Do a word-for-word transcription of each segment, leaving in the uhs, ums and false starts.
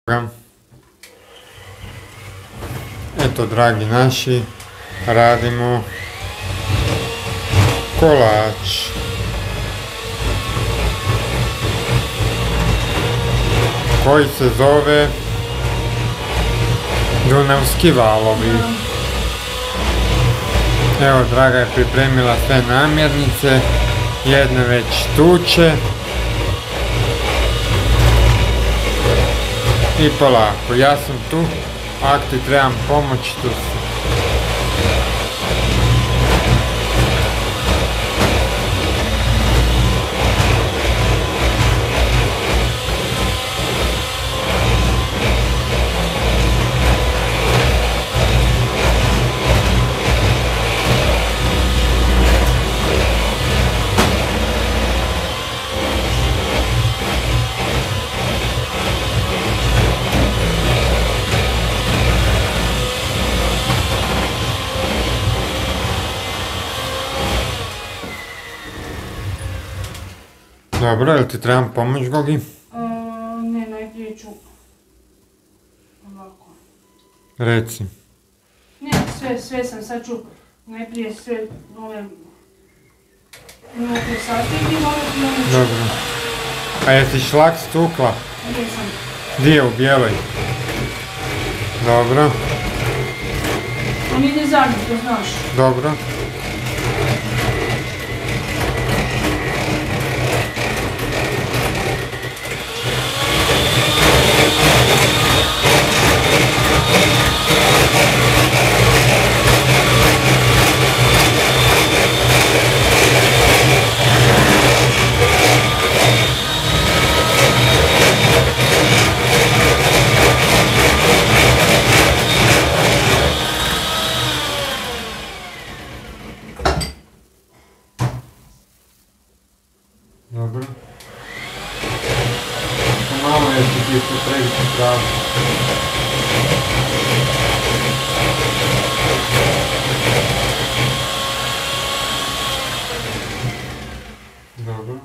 Eto, dragi naši, radimo kolač. Koji se zove Dunavski valovi. Evo, Draga je pripremila sve namirnice, jedne već tuče. I polako, ja sam tu, ako ti trebam pomoć, tu sam. Dobro, jel ti trebam pomoć, Gogi? Ne, najprije ću ovako. Reci. Ne, sve, sve sam, sad ću najprije sve ove unutra sastaviti i ove ću. Dobro. A jesi šlak stukla? Jesam. Gdje je, u bijeloj? Dobro. On ide zadnji, to znaš. Dobro. Dobro. Malo je ti ti se previše pravo. Dobro.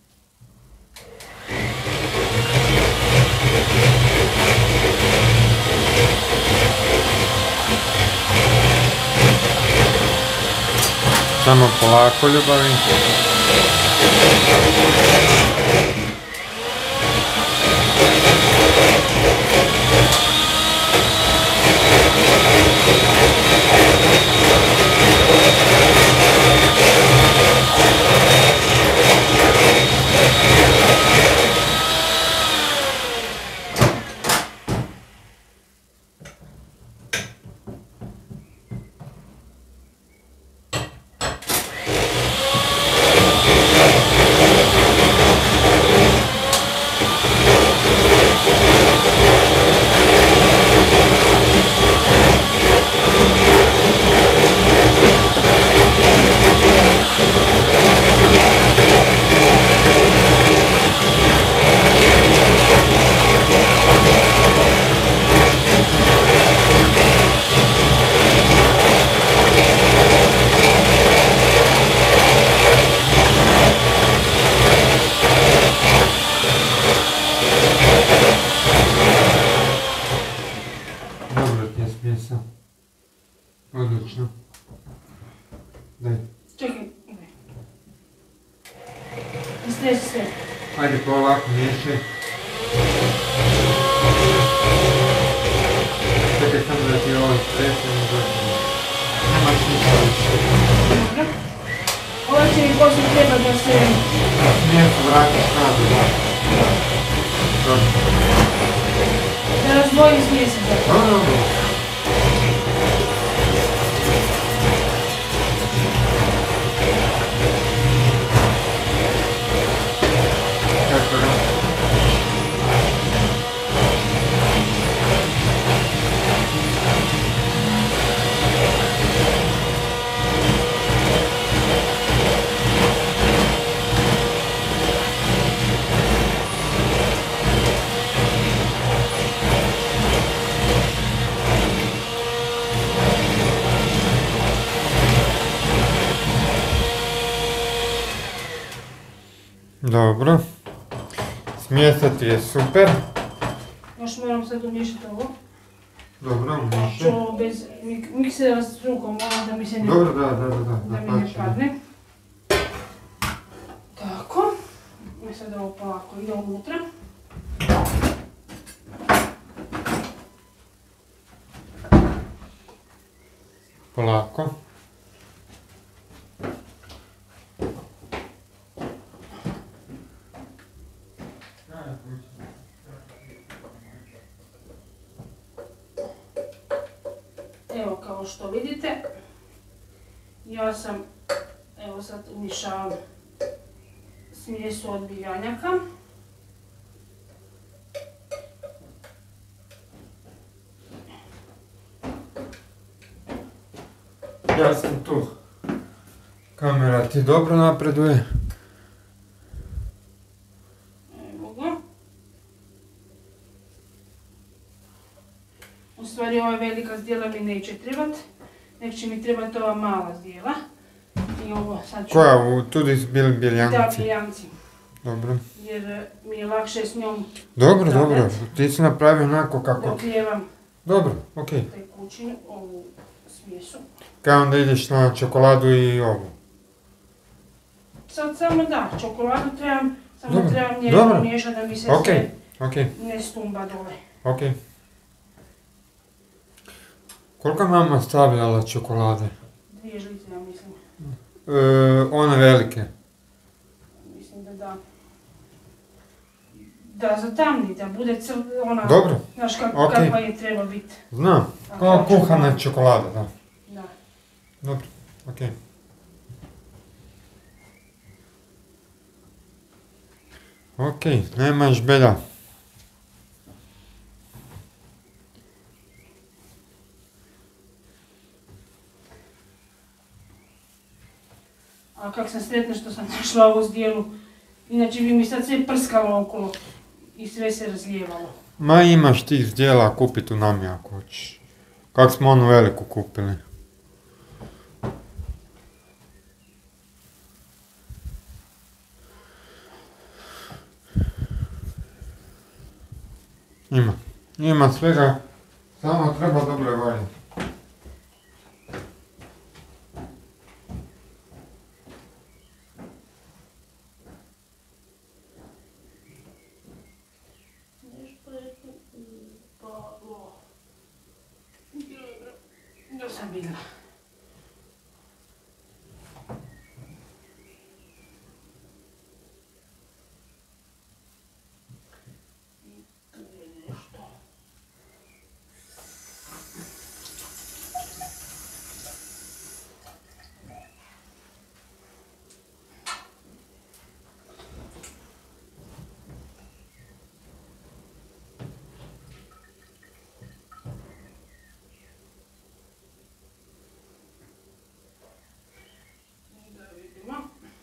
Samo polako, ljubavi. Odlično. Daj. Čekaj, ide. Istresi sve. Ajde polako, miješaj. Čekaj samo da ti ovo istresi i dođe. Nemaš ništa više. Dobro. Ovo će mi poslije treba da se... Smije se vratiš nazad, da. Dobro. Da razdvojim smjese. Dobro, dobro. Dobro. Smjesa ti je super. Još moram moram sad umiješati ovo. Dobro, umiješi. Ću ovo bez mik miksera s rukom, ono da mi se ne... Dobro, da, da, da, da. Da mi ne padne. Tako. I sad ovo polako ide unutra. Polako. Evo kao što vidite, ja sam, evo sad umješavam smjesu od biljanjaka. Ja sam tu. Kamera ti dobro napreduje. Evo ga. U stvari ova velika zdjela mi neće trebat, nek će mi trebati ova mala zdjela. I ovo sad ću... Koja? U tudi bil biljanci? Da, biljanci. Dobro. Jer mi je lakše s njom... Dobro, dobro. Ti si napravio onako kako... Dok lijevam Dobro, okej. tekućinu, ovu smjesu. Kaj onda ideš na čokoladu i ovu? Sad samo da, čokoladu trebam, samo Dobro, trebam nje dobro. pomiješati da mi se Okej, sve okej, ne stumba dole. okej. Koliko je mama stavljala čokolade? Dvije žlice, ja mislim. E, one velike. Mislim da da. Da zatamni, da bude cr... ona... Dobro, Znaš kak, okej. kakva je treba biti. znam. Kao kuhana čokolada, da. Da. Dobro, okej. Okej, nema žbelja. A kak sam sretna što sam našla ovu zdjelu. Inače bi mi sad sve prskalo okolo i sve se razlijevalo. Ma imaš tih zdjela kupit u Nami ako hoćeš. Kak smo onu veliku kupili. Ima. Ima svega. Samo treba dobre volje. Nešto je tu upalo. Gdje sam vidjela? I tu je nešto. Da vidimo.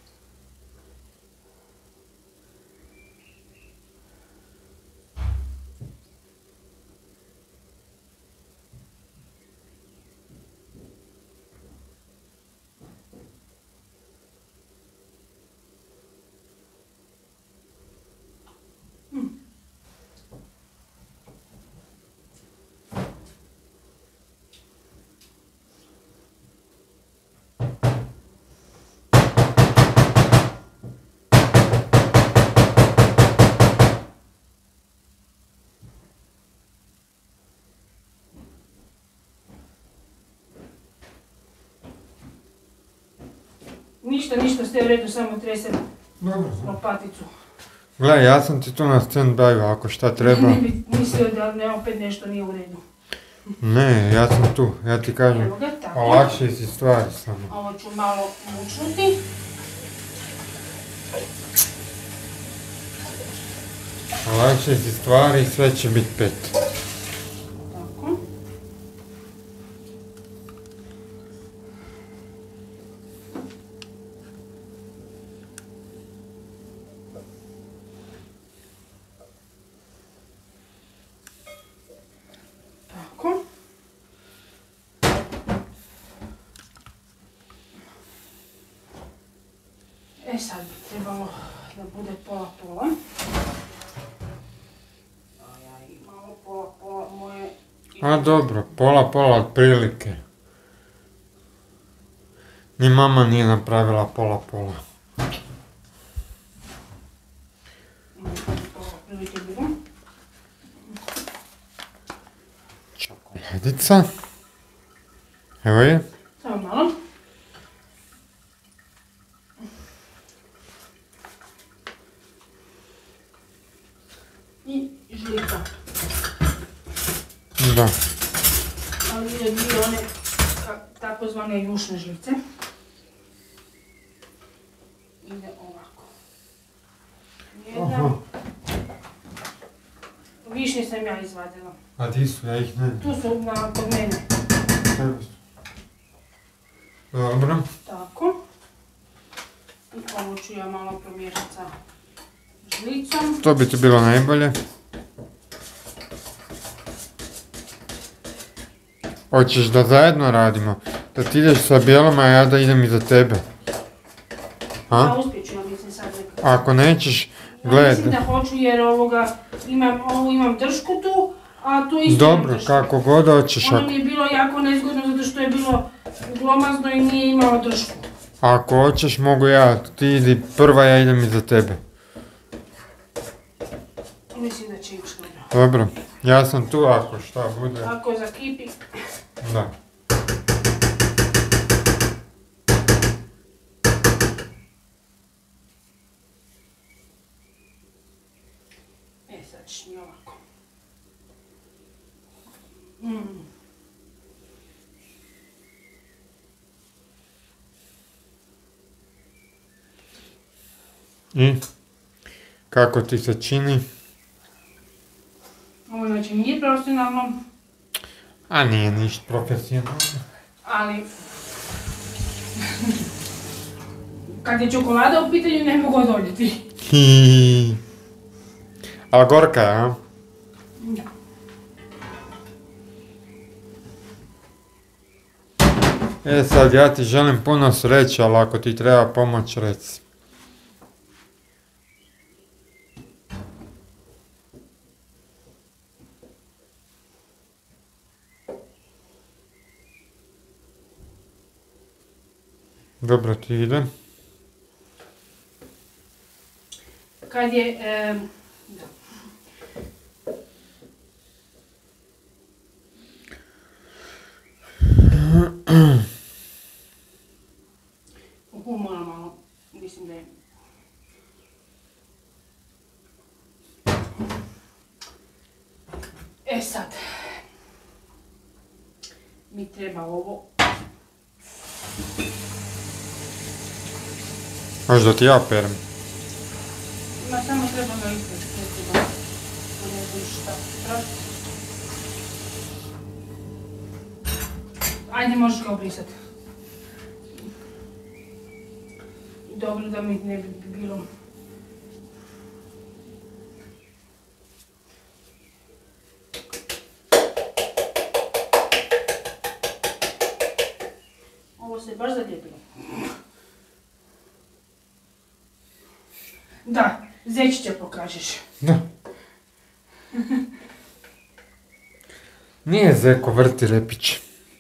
Ništa, ništa, sve u redu, samo tresem Dobro. lopaticu. Gle, ja sam ti tu na stand-by, ako šta treba. Ne bi mislio da ne, opet nešto nije u redu. Ne, ja sam tu, ja ti kažem. Evo ga, tako. Olakšaj si stvari samo. Ovo ću malo mučnuti. Olakšaj si stvari i sve će biti pet. Tako. Tako. E sad bi trebalo da bude pola pola. A ja i malo pola A dobro, pola pola otprilike. Ni mama nije napravila pola pola. Čokoladica. Evo je. Samo malo. I žlica. Da. Ali ide dvije one takozvane jušne žlice. Ide ovako. Jedna. Višnje sam ja izvadila. A di su, ja ih ne vidim. Tu su na, kod mene. Dobro. Tako. I ovo ću ja malo promiješati sa žlicom. To bi ti bilo najbolje. Hoćeš da zajedno radimo? Da ti ideš sa bijelom, a ja da idem iza tebe? A? Ja uspjet ću, ja mislim sad nekako. Ako nećeš, Ja gledaj. mislim da hoću jer ovoga, imam, ovu imam držku tu, a tu isto imam Dobro, držku. kako god hoćeš. Ono Ako, mi je bilo jako nezgodno zato što je bilo glomazno i nije imao držku. ako hoćeš, mogu ja. Ti idi prva, ja idem iza tebe. Mislim da će ići dobro. Dobro, ja sam tu ako šta bude. Ako zakipi, Da. e sad ćeš mi ovako. Mm. I? Kako ti se čini? Ovo znači nije profesionalno, A nije ništa profesionalno. ali kad je čokolada u pitanju ne mogu odoljeti. Hihihi. Ali gorka je, a? Da. E sad, ja ti želim puno sreće, ali ako ti treba pomoć, reci. Dobro ti ide. Kad je... em, da. Uhu, moram malo, mislim da je... E sad, mi treba ovo. Možda ti ja perem. Ma samo treba ga ispred, ne treba, ne znam šta tražiti. Ajde, možeš ga obrisati. Dobro da mi ne bi bilo... Ovo se baš zalijepilo. Da, zečića pokažeš. Da. Nije Zeko vrti repić.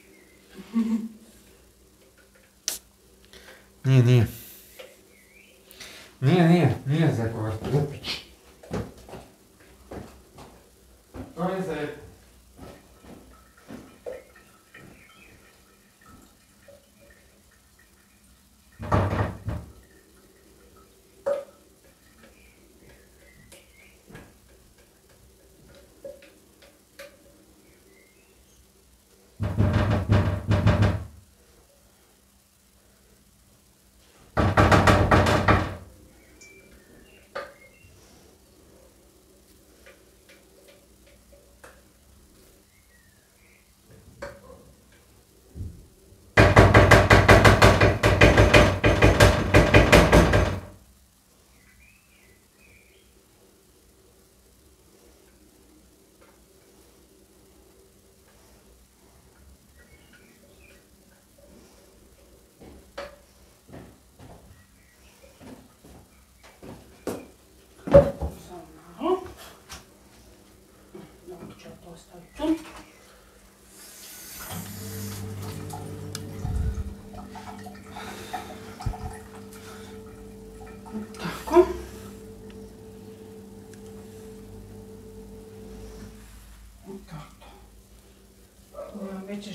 Nije, nije. Nije, nije, nije Zeko vrti repić. To je Zeko.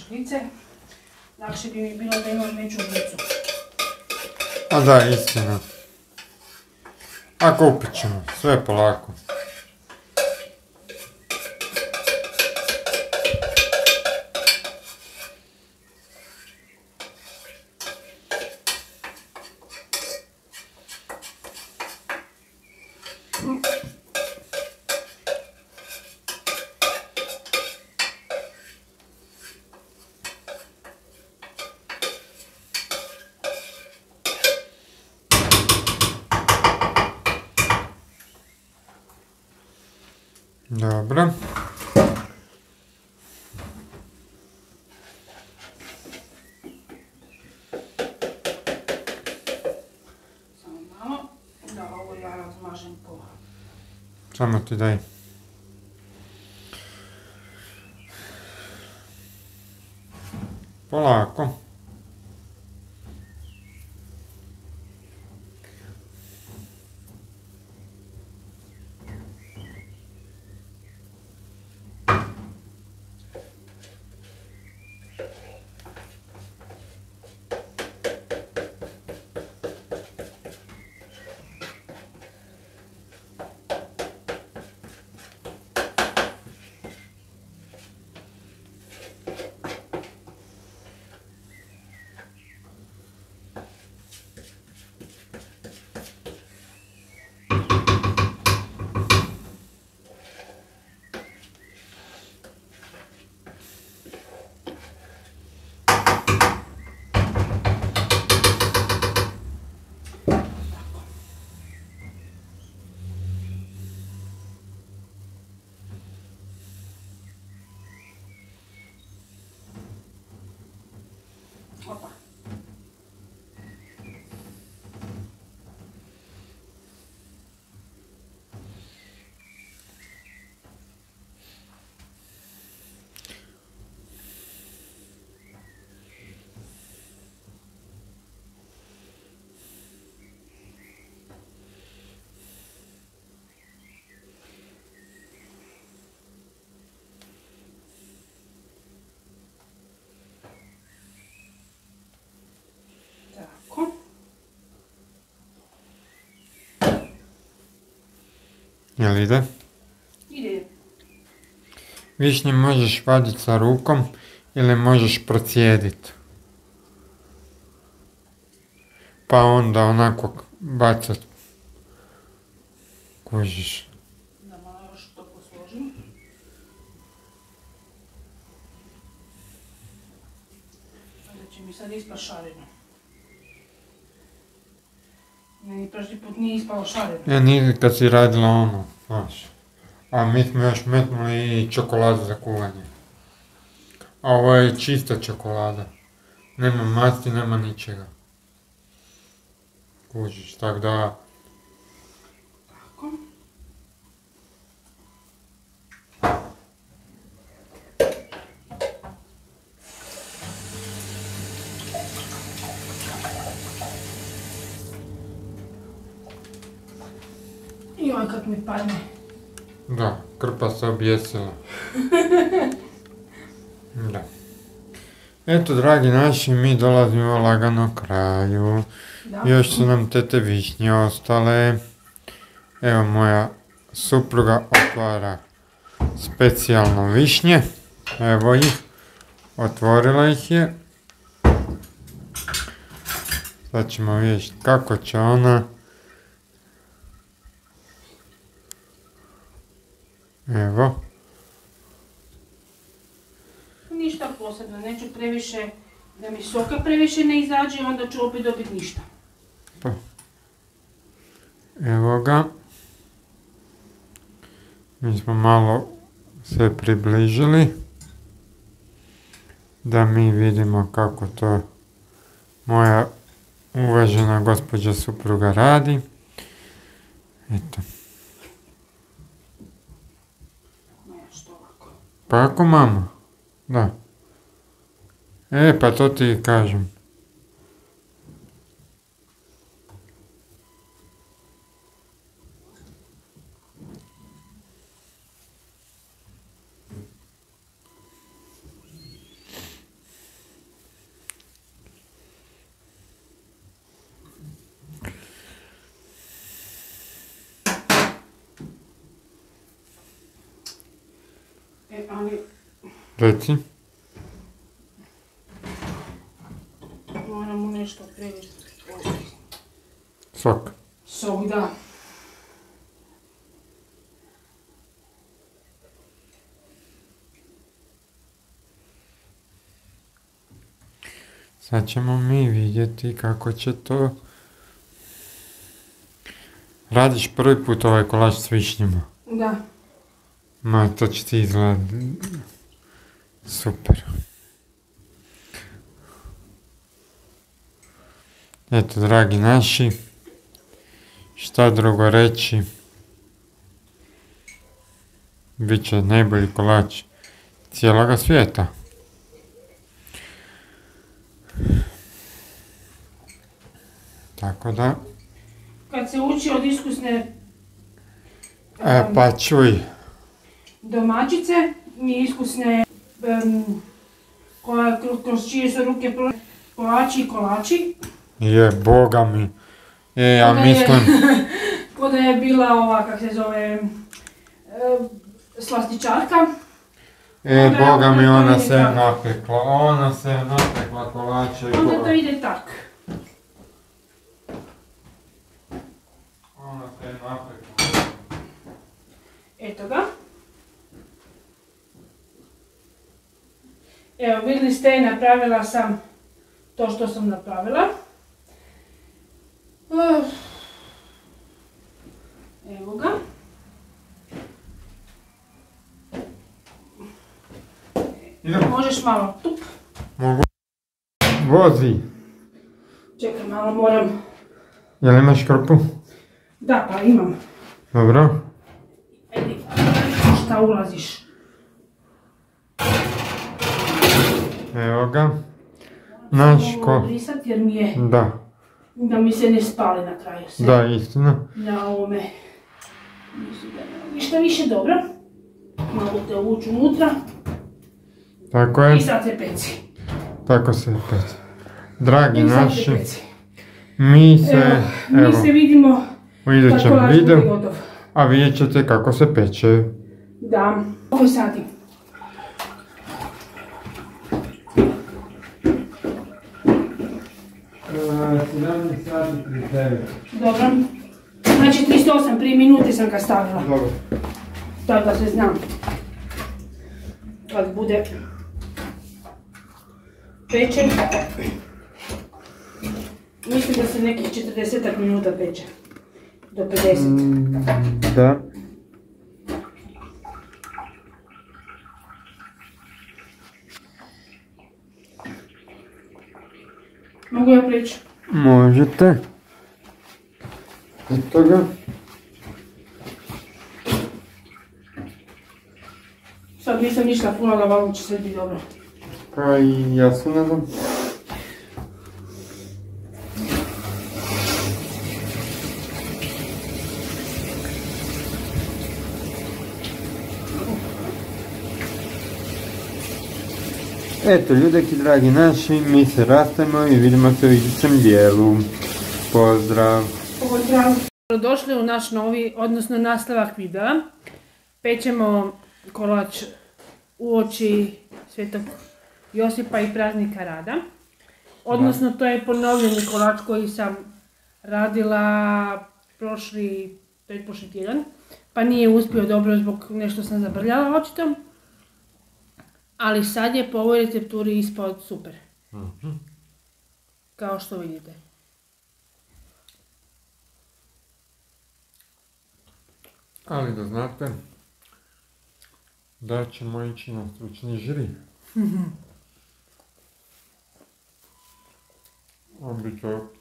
žlice. Lakše bi mi bilo da imam veću žlicu. A da, istina. A kupit ćemo, sve polako. Dobro. Samo malo da ovo ja razmažem po... Samo ti daj. Polako. Opa. Tako. Jel ide? Ide. Višnje možeš vaditi sa rukom ili možeš procijediti. Pa onda onako bacat. Kužiš. Da malo još to posložim. Onda će mi sad ispast šareno. Meni prošli put nije ispalo šareno. Ja nije kad si radila ono, znaš. A mi smo još metnuli i čokoladu za kuvanje. A ovo je čista čokolada. Nema masti, nema ničega. Kužiš, tak da... Tako. Joj, kak mi padne. Da, krpa se objesila. Da. Eto, dragi naši, mi dolazimo lagano kraju. Da. Još su nam tete višnje ostale. Evo, moja supruga otvara specijalno višnje. Evo ih. Otvorila ih je. Sad ćemo vidjeti kako će ona. Evo. Ništa posebno, neću previše, da mi soka previše ne izađe, onda ću opet dobiti ništa. Pa. Evo ga. Mi smo malo se približili. Da mi vidimo kako to moja uvažena gospođa supruga radi. Eto. Nešto ovako. Pa ako mama? Da. E, pa to ti kažem. E, ali Reci. moramo nešto prevesti. Sok. Sok, da. Sad ćemo mi vidjeti kako će to... Radiš prvi put ovaj kolač s višnjima. Da. Ma, to će ti izgledat super. Eto, dragi naši, šta drugo reći, bit će najbolji kolač cijeloga svijeta. Tako da... Kad se uči od iskusne E, pa čuj. domaćice i iskusne um, koja, kroz čije su ruke prošle kolači i kolači. Je, boga mi. E, ja Ko da je- mislim... Ko da je bila ova, kak se zove, um, slastičarka. E, Onda- boga mi, onda to ona ide se tako. napekla, ona se napekla kolača i Onda boga. to ide tak. Ona se napekla. Eto ga. Evo, vidjeli ste, napravila sam to što sam napravila. Uh, Evo ga. Idemo. Možeš malo tup. Mogu? Vozi. Čekaj, malo moram. Jel imaš krpu? Da, pa imam. Dobro. Ajde, šta ulaziš? Evo ga. Naš Mogu ko... obrisat jer mi je, Da, da mi se ne spali na kraju sve. da, istina. Na ovome. Mislim da nema ništa više, dobro. Malo te uvući unutra. Tako je, I sad se peci. tako se peci. Dragi I sad se naši, peci. mi se, Evo, mi evo, se vidimo u kad idućem kolač bude videu, gotov. a vidjet ćete kako se peče. Da. Ovo sati. sedamnaest sati trideset devet. Dobro. Znači trideset osam, prije minute sam ga stavila. Dobro. Tako da se znam. Kad bude pečen. Mislim da se nekih četrdeset minuta peče. Do pedeset. Mm, da. Mogu ja prići? Možete. Eto ga. Sad nisam ništa punala, valjda će sve biti dobro. Pa i ja se nadam. Eto, ljudeki dragi naši, mi se rastemo i vidimo se u idućem dijelu. Pozdrav! Pozdrav! Došli u naš novi, odnosno nastavak videa. Pečemo kolač uoči Svetog Josipa i praznika rada. Odnosno to je ponovljeni kolač koji sam radila prošli, pretprošli tjedan. Pa nije uspio dobro zbog nešto sam zabrljala očito. Ali sad je po ovoj recepturi ispao super. Kao što vidite. Ali da znate da ćemo ići na stručni žiri. On bi to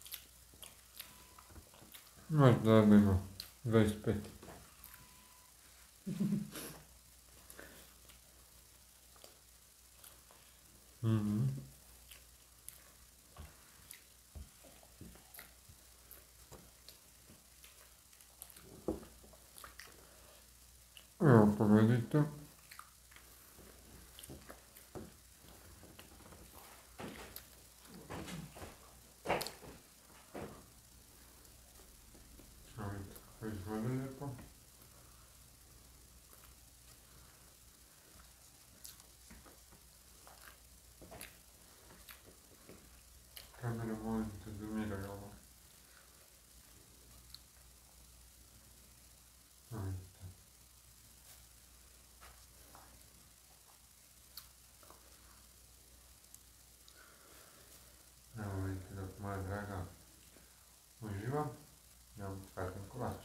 možda dobimo dvadeset pet. Mhm. Evo, pogledajte. Ajde, kako izgleda lijepo. kamera, molim te, zoomiraj ovo. Ajde. Evo vidite dok moja draga uživa, ja vam pratim kolač.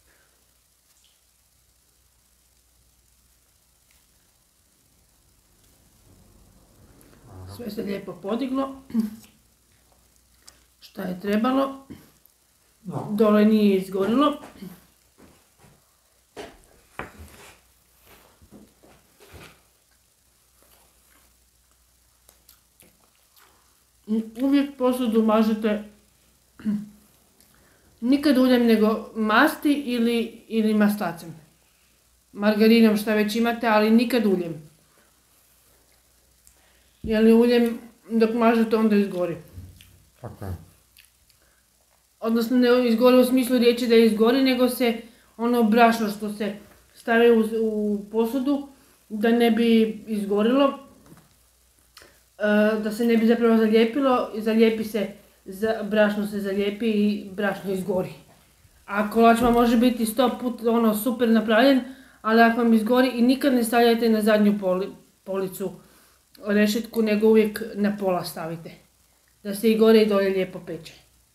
Sve se lijepo podiglo, šta je trebalo, No. dole nije izgorilo. Uvijek posudu mažete nikad uljem nego masti ili, ili mastacem. Margarinom šta već imate, ali nikad uljem. Jer uljem dok mažete onda izgori. Tako je. Odnosno ne izgori u smislu riječi da izgori, nego se ono brašno što se stavi u, u posudu da ne bi izgorilo, da se ne bi zapravo zalijepilo, zalijepi se, brašno se zalijepi i brašno izgori. A kolač vam može biti sto put ono super napravljen, ali ako vam izgori i nikad ne stavljajte na zadnju poli, policu rešetku, nego uvijek na pola stavite. Da se i gore i dolje lijepo peče.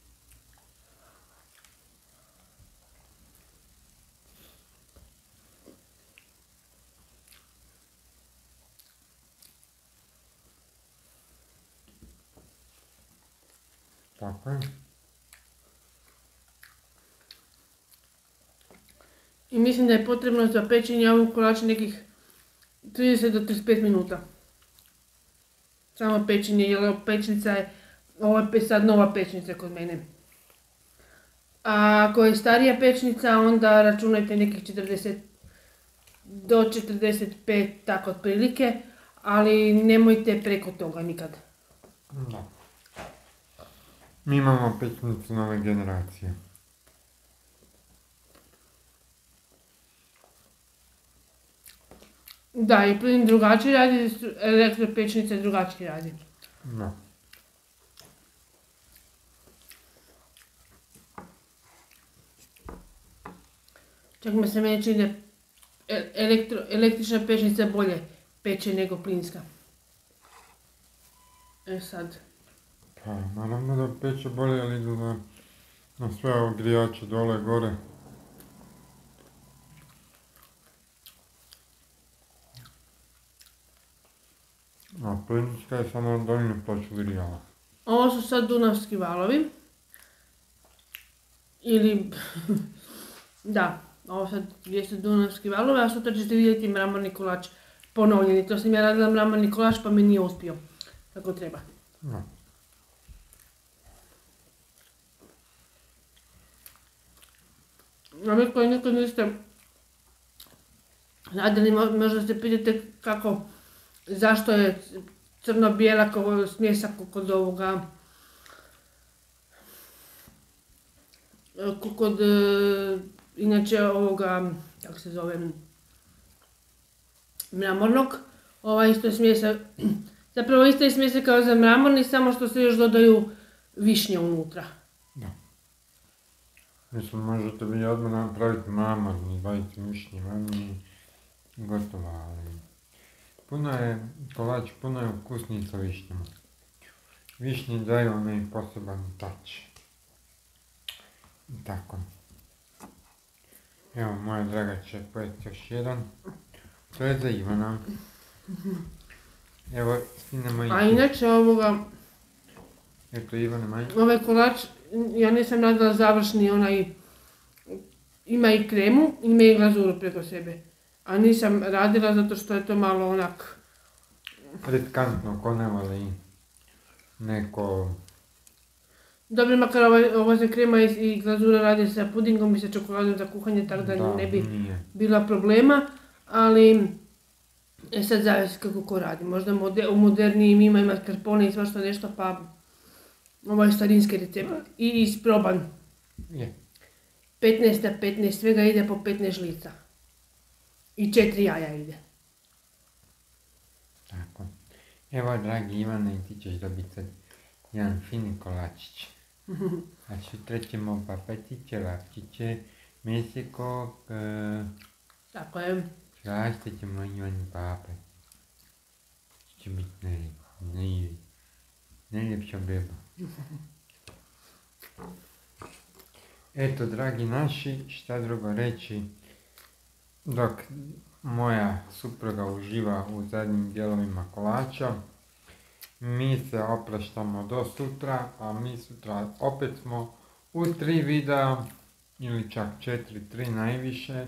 Tako je. I mislim da je potrebno za pečenje ovog kolača nekih trideset do trideset pet minuta. Samo pečenje, jer pečnica je, ovo je sad nova pečnica kod mene. A ako je starija pečnica, onda računajte nekih četrdeset do četrdeset pet, tako otprilike, ali nemojte preko toga nikad. Da. Mi imamo pečnicu nove generacije. Da, i plin drugačiji radi, elektropečnica drugačiji radi. Da. Čak mi se meni čini da elektro, električna pečnica bolje peče nego plinska. E sad. Pa, naravno da peče bolje, ali idu na, na sve ogrijače dole, gore. A plinska je samo na donju ploču grijala. Ovo su sad dunavski valovi. Ili, da, ovo sad jesu dunavski valovi, a sutra ćete vidjeti mramorni kolač ponovljeni. To sam ja radila mramorni kolač pa mi nije uspio kako treba. Da. A vi koji nikad niste radili, možda se pitate kako, zašto je crno-bijela smjesa kod ovoga, kod inače ovoga, kako se zove, mramornog. Ova isto je smjesa, zapravo isto je smjesa kao za mramorni, samo što se još dodaju višnje unutra. Da. Mislim, možete vi odmah napraviti mramorni, dajte višnje vani i gotovo, ali puno je, kolač puno je ukusniji sa višnjama. Višnje daju onaj poseban touch. I tako. Evo, moja draga će pojeti još jedan. To je za Ivana. Evo, skinemo i... A inače ovoga, Eto Ivane manje. ovaj kolač, ja nisam radila završni onaj, ima i kremu, ima i glazuru preko sebe. A nisam radila zato što je to malo onak... Riskantno, ko ne voli neko... Dobro, makar ovo se krema i glazura radi sa pudingom i sa čokoladom za kuhanje, tako da, da ne bi nije. bila problema, ali e sad zavisi kako ko radi. Možda moder, u modernijim ima mascarpone i svašta nešto, pa ovaj starinski recept i isproban. Je. petnaest na petnaest, svega ide po petnaest žlica. I četiri jaja ide. Tako. Evo, dragi Ivane, ti ćeš dobiti jedan fini kolačić. A sutra ćemo papatiće, lapčiće, mjesekog, e, Tako je. svašta ćemo i oni papati. Će biti najljep, najljep, najljepša beba. Eto, dragi naši, šta drugo reći, dok moja supruga uživa u zadnjim dijelovima kolača, mi se opraštamo do sutra, a mi sutra opet smo u tri videa, ili čak četiri, tri najviše.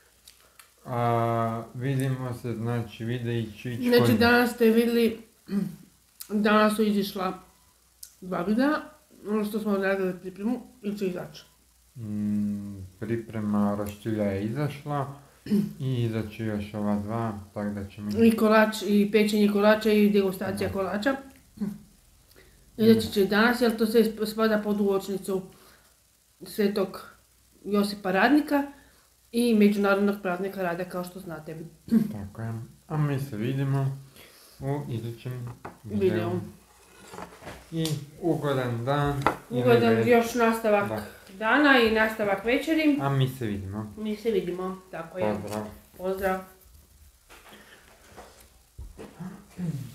A, vidimo se, znači videi ću ići Znači kod- danas ste vidjeli, danas su izišla dva videa, ono što smo radili pripremu i će izaći. Mm, priprema roštilja je izašla i izaći još ova dva, tako da ćemo... I kolač, i pečenje kolača i degustacija kolača. Izaći će danas, jer to sve spada pod uočnicu Svetog Josipa Radnika i Međunarodnog praznika rada, kao što znate. Tako je. A mi se vidimo u idućem videu. Videu. I ugodan dan. ili Ugodan večer. još nastavak Da. dana i nastavak večeri. A mi se vidimo. Mi se vidimo, tako je. Pozdrav. Pozdrav.